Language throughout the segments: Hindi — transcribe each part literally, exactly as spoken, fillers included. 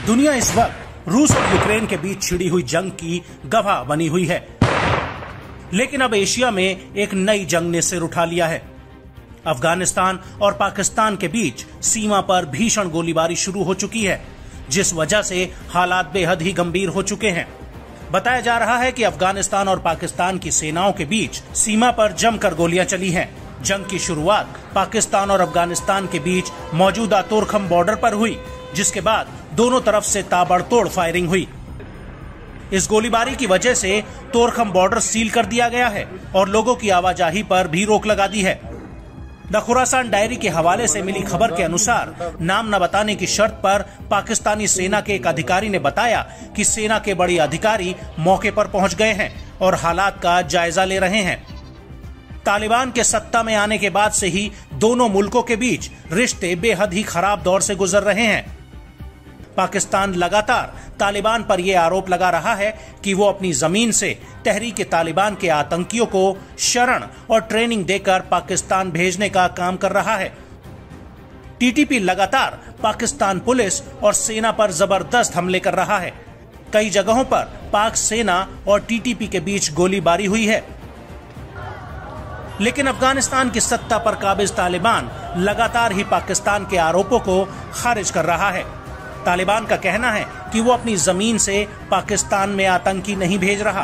दुनिया इस वक्त रूस और यूक्रेन के बीच छिड़ी हुई जंग की गवाह बनी हुई है, लेकिन अब एशिया में एक नई जंग ने सिर उठा लिया है। अफगानिस्तान और पाकिस्तान के बीच सीमा पर भीषण गोलीबारी शुरू हो चुकी है, जिस वजह से हालात बेहद ही गंभीर हो चुके हैं। बताया जा रहा है कि अफगानिस्तान और पाकिस्तान की सेनाओं के बीच सीमा पर जमकर गोलियां चली हैं। जंग की शुरुआत पाकिस्तान और अफगानिस्तान के बीच मौजूदा तोरखम बॉर्डर पर हुई, जिसके बाद दोनों तरफ से ताबड़तोड़ फायरिंग हुई। इस गोलीबारी की वजह से तोरखम बॉर्डर सील कर दिया गया है और लोगों की आवाजाही पर भी रोक लगा दी है। द खुरासान डायरी के हवाले से मिली खबर के अनुसार नाम न बताने की शर्त पर पाकिस्तानी सेना के एक अधिकारी ने बताया कि सेना के बड़े अधिकारी मौके पर पहुंच गए हैं और हालात का जायजा ले रहे हैं। तालिबान के सत्ता में आने के बाद से ही दोनों मुल्कों के बीच रिश्ते बेहद ही खराब दौर से गुजर रहे हैं। पाकिस्तान लगातार तालिबान पर यह आरोप लगा रहा है कि वो अपनी जमीन से तहरीक तालिबान के आतंकियों को शरण और ट्रेनिंग देकर पाकिस्तान भेजने का काम कर रहा है। टीटीपी लगातार पाकिस्तान पुलिस और सेना पर जबरदस्त हमले कर रहा है। कई जगहों पर पाक सेना और टीटीपी के बीच गोलीबारी हुई है, लेकिन अफगानिस्तान की सत्ता पर काबिज तालिबान लगातार ही पाकिस्तान के आरोपों को खारिज कर रहा है। तालिबान का कहना है कि वो अपनी जमीन से पाकिस्तान में आतंकी नहीं भेज रहा।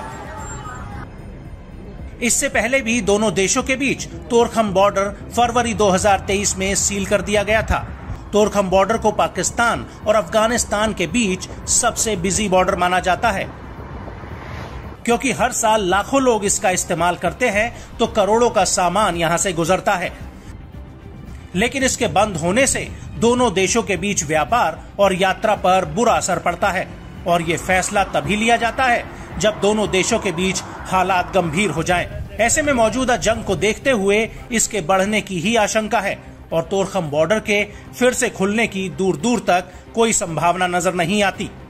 इससे पहले भी दोनों देशों के बीच तोरखम बॉर्डर फरवरी दो हज़ार तेईस में सील कर दिया गया था। तोरखम बॉर्डर को पाकिस्तान और अफगानिस्तान के बीच सबसे बिजी बॉर्डर माना जाता है, क्योंकि हर साल लाखों लोग इसका इस्तेमाल करते हैं तो करोड़ों का सामान यहां से गुजरता है। लेकिन इसके बंद होने से दोनों देशों के बीच व्यापार और यात्रा पर बुरा असर पड़ता है और ये फैसला तभी लिया जाता है जब दोनों देशों के बीच हालात गंभीर हो जाएं। ऐसे में मौजूदा जंग को देखते हुए इसके बढ़ने की ही आशंका है और तोरखम बॉर्डर के फिर से खुलने की दूर दूर तक कोई संभावना नजर नहीं आती।